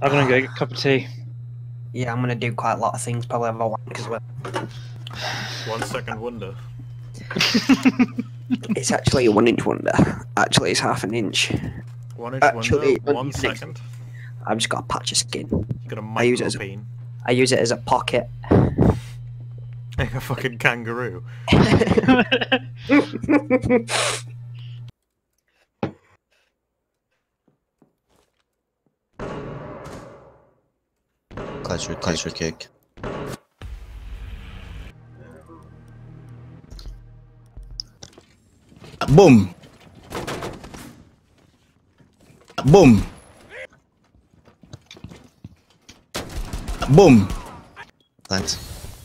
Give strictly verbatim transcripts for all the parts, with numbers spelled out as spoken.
I'm gonna go get a cup of tea. Yeah, I'm gonna do quite a lot of things. Probably have a wank as well. One second wonder. It's actually a one-inch wonder. Actually, it's half an inch. One inch Actually, wonder. One second. I've just got a patch of skin. You got a I use it as a, micropene. I use it as a pocket. Like a fucking kangaroo. Clutcher, clutcher kick. Boom! Boom! Boom! Thanks.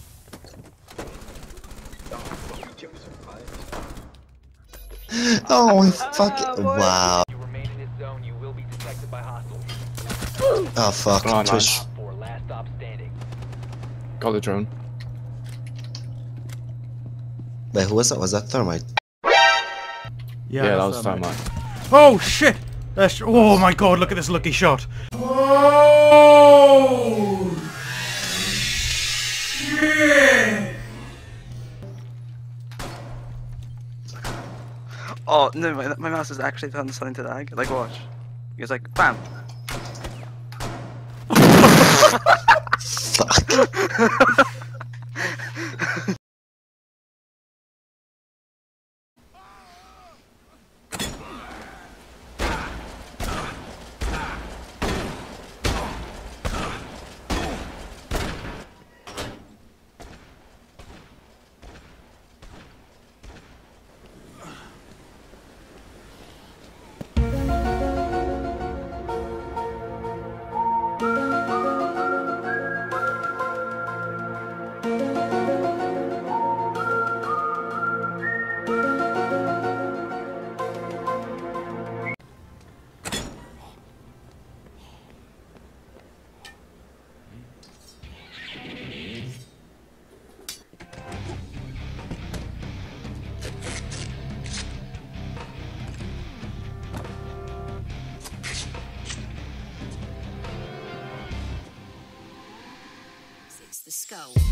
Oh, fuck it. Wow. Oh, fuck. Oh, Twitch. nice. Got the drone. Wait, who was that? Was that Thermite? Yeah, Yeah, that that's was that, mate. Thermite. Oh shit! That's, oh my god, look at this lucky shot. Oh shit! Oh no, my, my mouse is actually done something to lag. Like watch. He was like, bam. Fuck. It's the skull.